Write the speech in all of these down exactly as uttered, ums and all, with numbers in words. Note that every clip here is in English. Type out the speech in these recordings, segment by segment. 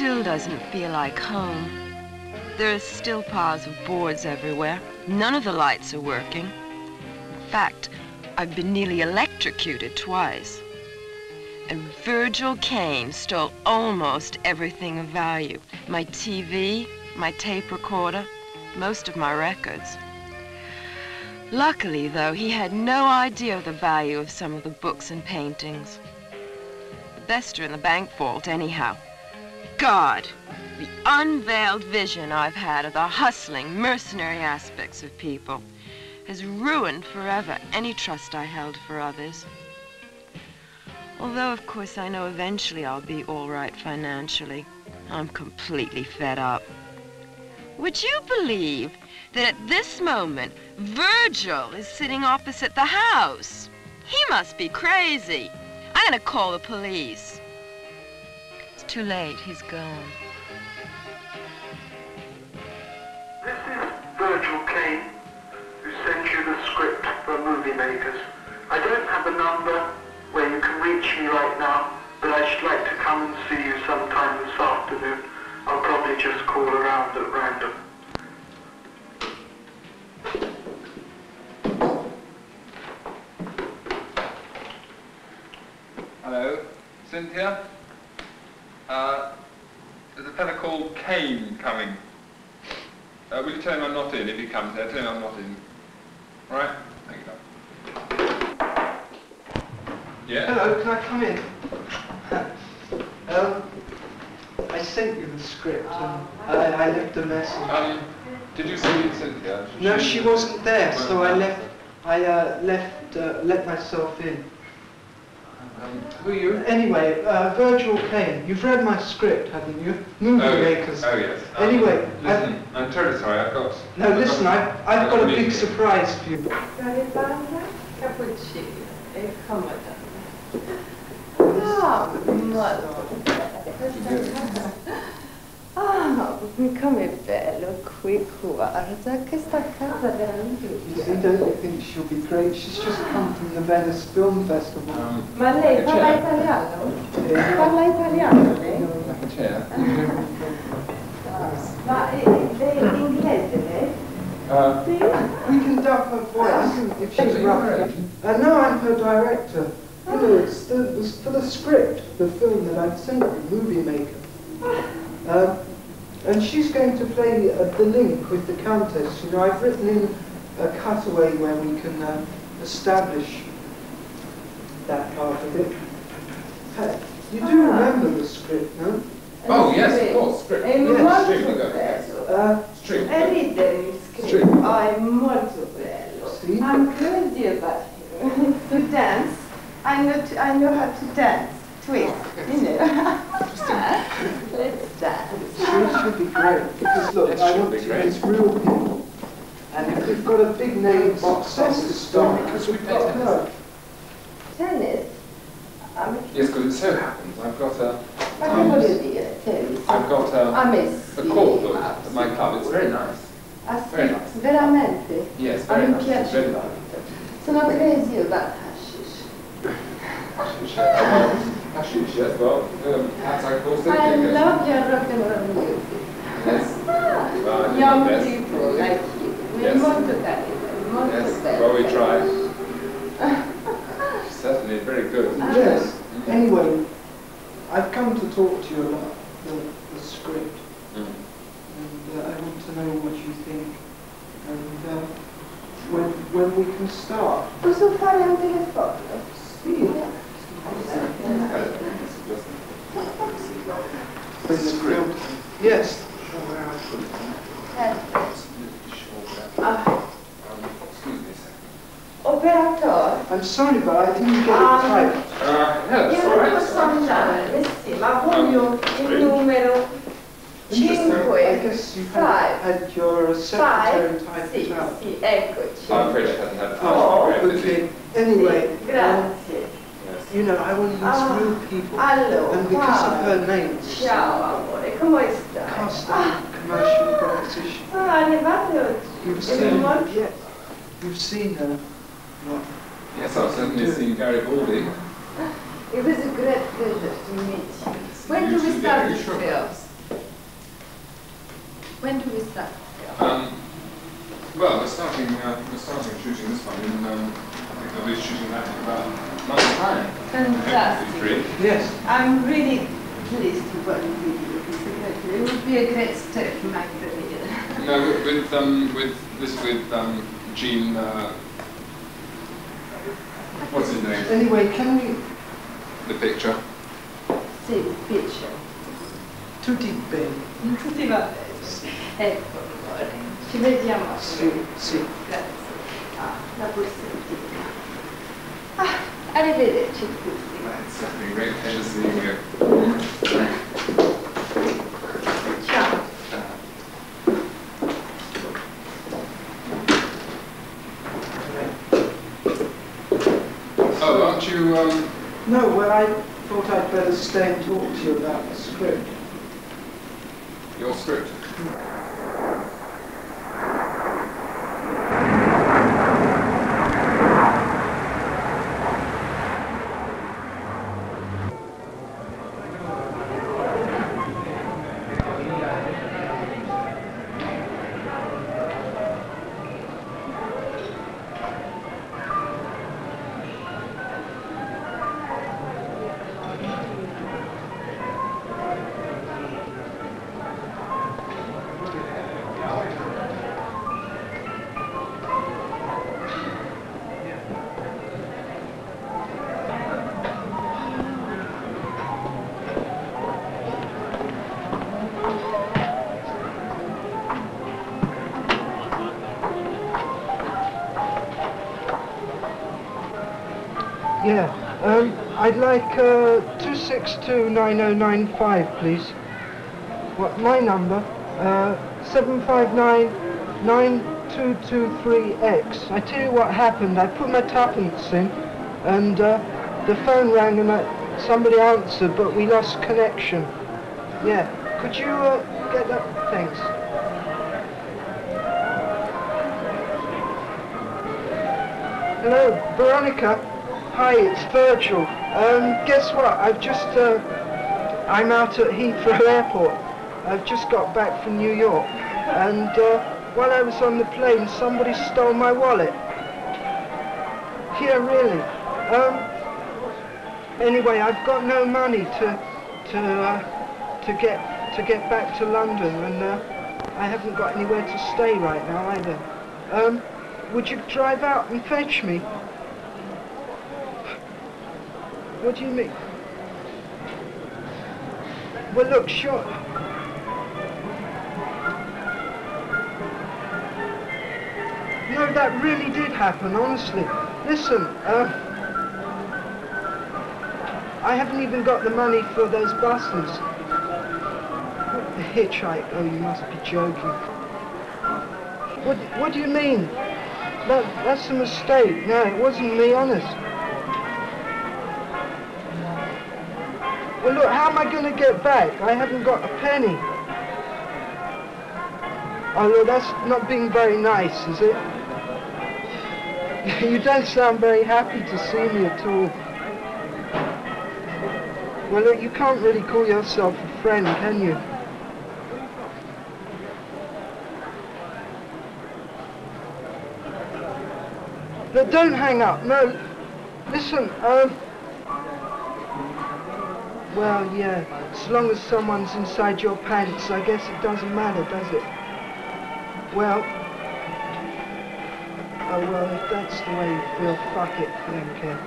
still doesn't feel like home. There are still piles of boards everywhere. None of the lights are working. In fact, I've been nearly electrocuted twice. And Virgil Kane stole almost everything of value. My T V, my tape recorder, most of my records. Luckily, though, he had no idea of the value of some of the books and paintings. The best are in the bank vault, anyhow. God, the unveiled vision I've had of the hustling, mercenary aspects of people has ruined forever any trust I held for others. Although, of course, I know eventually I'll be all right financially. I'm completely fed up. Would you believe that at this moment, Virgil is sitting opposite the house? He must be crazy. I'm gonna call the police. It's too late, he's gone. This is Virgil Kane, who sent you the script for Moviemakers. I don't have a number where you can reach me right now, but I should like to come and see you sometime this afternoon. I'll probably just call around at random. Hello, Cynthia? Uh, there's a fella called Kane coming. Uh, will you tell him I'm not in if he comes there? Tell him I'm not in. All right? Thank you. Yeah? Hello, can I come in? um, I sent you the script and I, I left a message. Um, did you see Cynthia? No, she wasn't there, so I left, I uh, left, uh, let myself in. Um, who are you? Anyway, uh, Virgil Kane, you've read my script, haven't you? Moviemakers. Oh, oh yes. Um, Anyway, listen, I've, I'm terribly sorry, I've got... no, I've listen, got, I've, I've got a big meeting. surprise for you. Cappuccino e comoda. Ah, molto bella. Ah, come bello qui, guarda, questa casa veramente. Don't you think she'll be great? She's just come from the Venice Film Festival. Um, Ma lei parla italiano? Parla italiano lei? Chair. Ma lei inglese lei? Uh, We can dub her voice if she's rough. Uh, no, I'm her director. You know, it's, the, it's for the script, the film that I've sent you, Moviemaker. Uh, and she's going to play uh, the link with the Countess. You know, I've written in a cutaway where we can uh, establish that part of it. Uh, you do remember the script, no? oh, yes, of course, script. È Yes, molto extremely good. bello. Uh, Extremely E good. ridere il Street. script. Oh, è molto bello. See? I'm crazy about you. To dance. I know, to, I know how to dance. Twist, you know. Let's dance. It should be great, because look, It I should want be to great. use real people. And if we've got a big name box office star, because we've got her. Tennis? Um, Yes, because it so happens I've got a... ma che voglio dire, tennis? I've got a, A me a sì. court book at my club. It's very nice. Ah Very sì? nice. Veramente? Yes, A very me nice. piace Very molto. nice. Sono crazy about hashish. Hashish, yes. Hashish, yes, well, um, that's of course I thinking, yes. love your rock and roll music. Yes. Well, Young yes. people like you. We're Yes. molto carini, molto Yes, belli. well, we try. Certainly very good. Yes. Anyway, I've come to talk to you about the, the script. Mm. And uh, I want to know what you think. And uh, when, when we can start. Posso fare un telefono? Sì. The script. Yes. Ah, Excuse me a second. operatore? I'm sorry, but I didn't get it Ah. typed. Uh, yeah, that's Io all non right. posso andare, sì, ma voglio il numero I cinque, guess you had, five, had your secretary five, type sì, it out. sì, eccoci. I'm afraid I hadn't had time. Oh, Very busy. okay. Anyway, um, Grazie. Yes. you know, I want to use Ah. real people. Allora, And because of her name, ciao amore, come stai? cast Ah, a commercial proposition. ah, arrivate oggi. You've È seen, molto- yes, you've seen her. What? Yes, I've certainly seen Garibaldi. It was a great pleasure to meet you. When do we Usually start very the short. films? When do we start? Um, well, we're starting, uh, we're starting shooting this one in, um, I think they'll be shooting that in about a month's time. Fantastic. Yes. I'm really pleased to work with you. It would be a great start for my career. No, with, with, um, with this, with um, Jean, uh, what's his name? Anyway, can we... The picture. Sì, picture. Tutti bene. Tutti va bene. Ecco, amore. Ci vediamo. Sì, sì. Grazie. Ah, la borsettina. Ah, arrivederci tutti. It's a great pleasure seeing you. Ciao. Oh, aren't you, um... No, well, I thought I'd better stay and talk to you about the script. Your script? Yeah, um, I'd like uh, two six two nine oh nine five, please. What, my number? Uh, seven five nine nine two two three X. I tell you what happened, I put my tuppence in, and uh, the phone rang and I, somebody answered, but we lost connection. Yeah, could you uh, get that? Thanks. Hello, Veronica. Hi, it's Virgil. Um, guess what? I've just, uh, I'm out at Heathrow Airport. I've just got back from New York. And uh, while I was on the plane, somebody stole my wallet. Yeah, really. Um, anyway, I've got no money to, to, uh, to get, to get back to London, and uh, I haven't got anywhere to stay right now either. Um, would you drive out and fetch me? What do you mean? Well, look, sure. No, that really did happen, honestly. Listen, uh, I haven't even got the money for those buses. What, the hitchhike? Oh, you must be joking. What, what do you mean? That, that's a mistake. No, it wasn't me, honest. Well, look, how am I going to get back? I haven't got a penny. Oh, look, that's not being very nice, is it? You don't sound very happy to see me at all. Well, look, you can't really call yourself a friend, can you? Look, don't hang up. No, listen, um... well, yeah, as long as someone's inside your pants, I guess it doesn't matter, does it? Well, oh well, if that's the way you feel, fuck it, I don't care.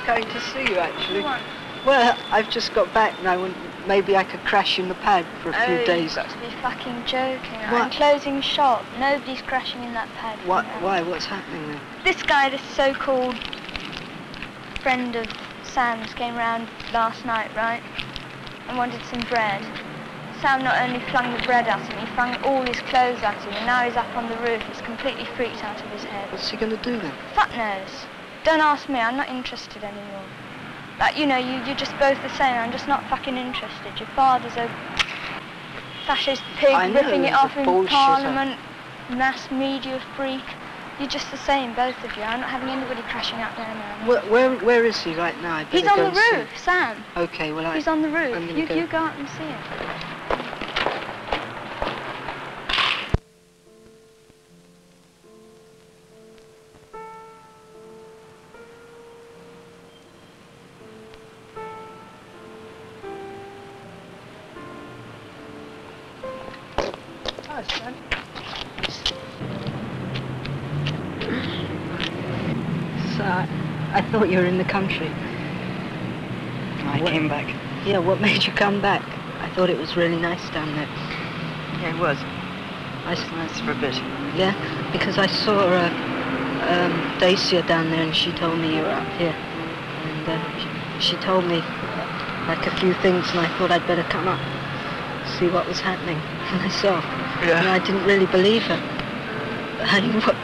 going to see you, actually. Come on. Well, I've just got back now, and maybe I could crash in the pad for a few Oh, days. you've got to be fucking joking. What? I'm closing shop. Nobody's crashing in that pad. What? No. Why? What's happening then? This guy, this so-called friend of Sam's, came round last night, right? And wanted some bread. Sam not only flung the bread at him, he flung all his clothes at him, and now he's up on the roof. He's completely freaked out of his head. What's he going to do then? Fuck knows. Don't ask me, I'm not interested anymore. Like, you know, you, you're just both the same, I'm just not fucking interested. Your father's a fascist pig I know, ripping it he's a off in bullshitter. Parliament, mass media freak. You're just the same, both of you. I'm not having anybody crashing out there now. Where, where, where is he right now? I better He's on go the and see roof, him. Sam. Okay, well, I... He's on the roof. I'm gonna You, go. you go out and see him. Hi, Sam. So, I, I thought you were in the country. I What- came back. Yeah, what made you come back? I thought it was really nice down there. Yeah, it was. I, Nice for a bit. yeah, because I saw uh, um, Dacia down there, and she told me you were up here. And uh, she, she told me uh, like a few things, and I thought I'd better come up, see what was happening myself. Yeah. And I didn't really believe her. I, what,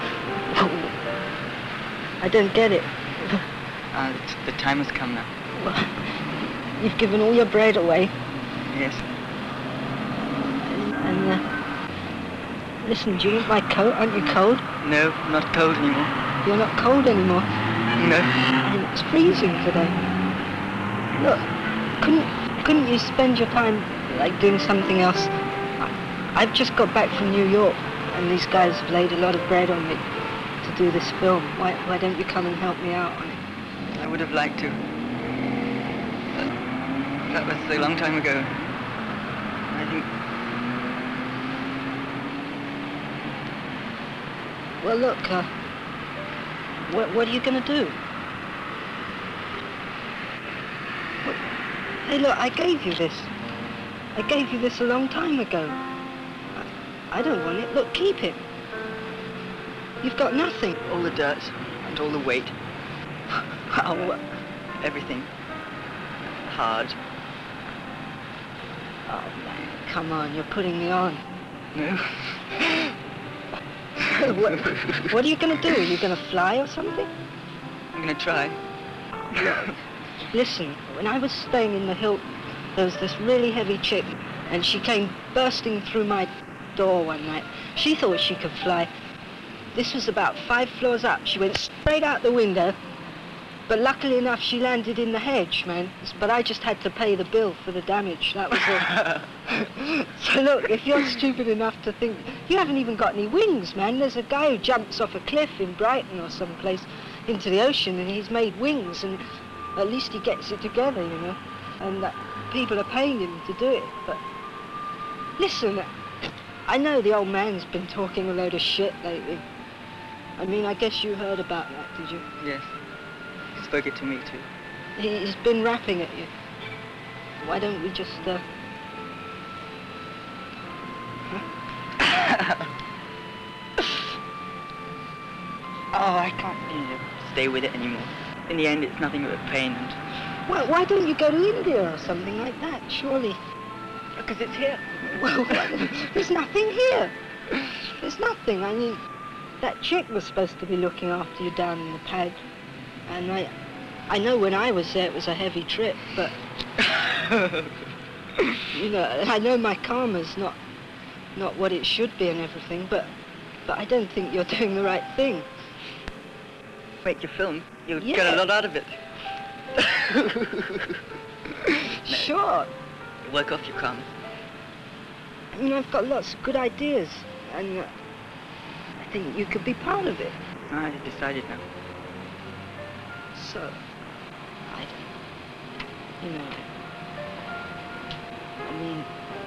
I don't get it. Uh, the, the time has come now. Well, you've given all your bread away. Yes. And, uh, listen, do you want my coat? Aren't you cold? No, not cold anymore. You're not cold anymore. No. I mean, it's freezing today. Look, couldn't couldn't you spend your time like doing something else? I, I've just got back from New York, and these guys have laid a lot of bread on me to do this film. Why why don't you come and help me out on it? I would have liked to. But that was a long time ago. I think... Well, look, uh, what what are you gonna do? What, hey, look, I gave you this. I gave you this a long time ago. I, I don't want it. Look, keep it. You've got nothing. all the dirt and all the weight. Oh, Everything. Hard. oh man, come on, you're putting me on. No. what, what are you gonna do? Are you gonna fly or something? I'm gonna try. Listen, when I was staying in the Hilton, there was this really heavy chick, and she came bursting through my door one night. She thought she could fly. This was about five floors up. She went straight out the window, but luckily enough, she landed in the hedge, man. But I just had to pay the bill for the damage. That was all. So look, if you're stupid enough to think, you haven't even got any wings, man. There's a guy who jumps off a cliff in Brighton or someplace into the ocean, and he's made wings, and at least he gets it together, you know. And uh, people are paying him to do it. But listen, I know the old man's been talking a load of shit lately. I mean, I guess you heard about that, did you? Yes. He spoke it to me too. He, he's been rapping at you. Why don't we just, uh... Oh, I can't you know, stay with it anymore. In the end, it's nothing but pain and... Why, why don't you go to India or something like that, surely? Because it's here. Well, there's nothing here. There's nothing. I mean, that chick was supposed to be looking after you down in the pad. And I, I know when I was there it was a heavy trip, but... you know, I know my karma's not, not what it should be and everything, but, but I don't think you're doing the right thing. Make your film. You'll Yeah. get a lot out of it. Sure. Work off your karma. I mean, I've got lots of good ideas, and uh, I think you could be part of it. I decided now. So, I don't, you know, I mean,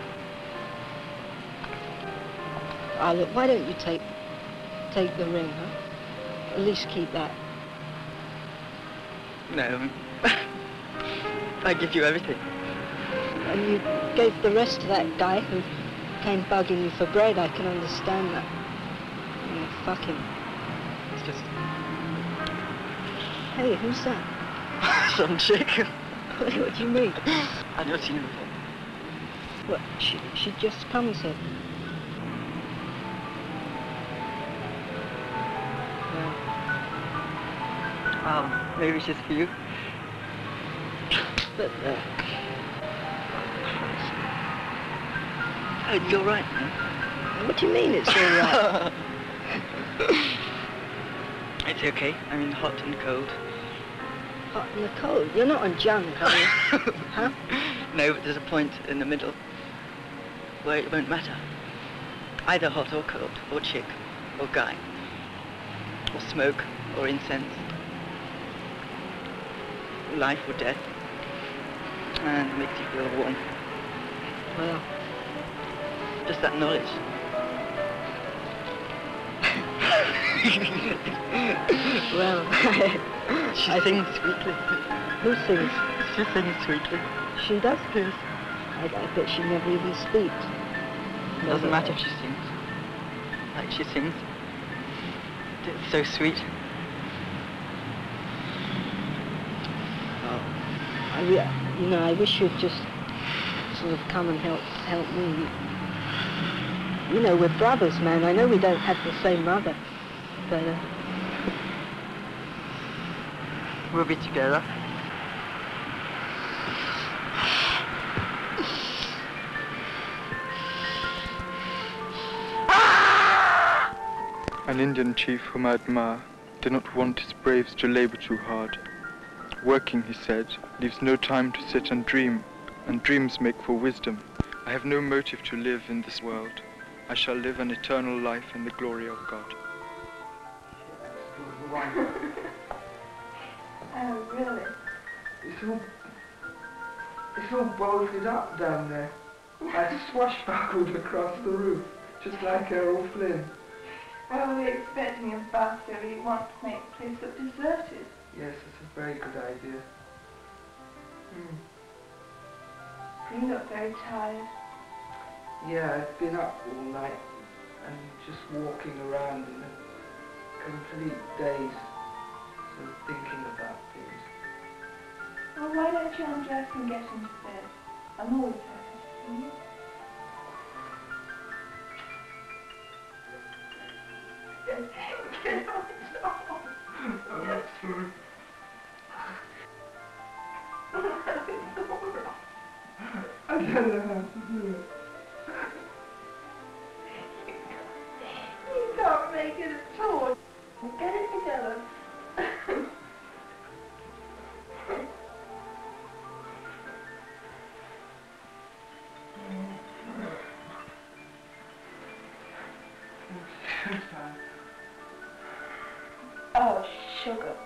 ah, look, why don't you take, take the ring, huh? At least keep that. No. I give you everything. And you gave the rest to that guy who came bugging you for bread. I can understand that. Yeah, fuck him. It's just... Hey, who's that? Some chick. What do you mean? I've never seen her before. What, she, she just comes here? Yeah. Um, maybe she's for you. But, uh... Oh, it's all right, man. What do you mean it's all right? It's okay. I mean, hot and cold. Hot and the cold? You're not on junk, are you? Huh? No, but there's a point in the middle where it won't matter. Either hot or cold, or chick, or guy, or smoke, or incense, life or death, and it makes you feel warm. Well, just that knowledge. well, she I sings sweetly. Who sings? She sings sweetly. She does? Yes. I, I bet she never even speaks. It doesn't matter if she sings. Like she sings. It's so sweet. Oh, I re you know, I wish you'd just sort of come and help help me. You know, we're brothers, man. I know we don't have the same mother, but uh, we'll be together. An Indian chief whom I admire did not want his braves to labor too hard. Working, he said, leaves no time to sit and dream, and dreams make for wisdom. I have no motive to live in this world. I shall live an eternal life in the glory of God. Oh, really? It's all, it's all bolted up down there. I swashbuckled across the roof, just like Errol Flynn. Well, we're expecting a bus, so we want to make the place look deserted. Yes, it's a very good idea. Mm. You look very tired. Yeah, I've been up all night and just walking around in a complete daze, sort of thinking about things. Well, why don't you undress and get into bed? I'm always happy to see you. Oh, that's true. I don't know how to do it. You can't make it at all. Get it together. Oh, sugar.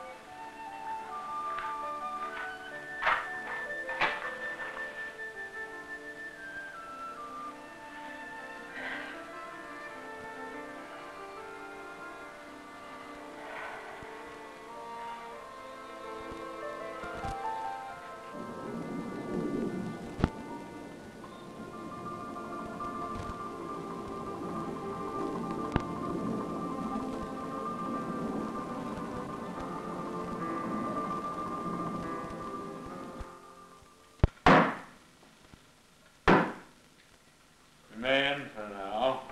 Man for now.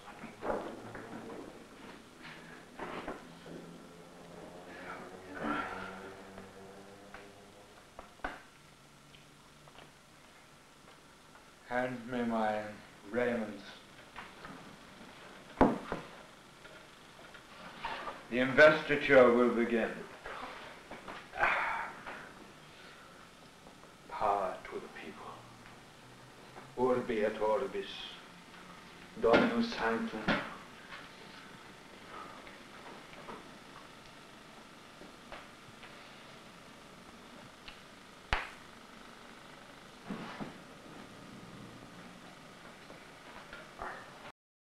Hand me my raiments. The investiture will begin. Power to the people. Urbi et orbis. Dominus Sanctum,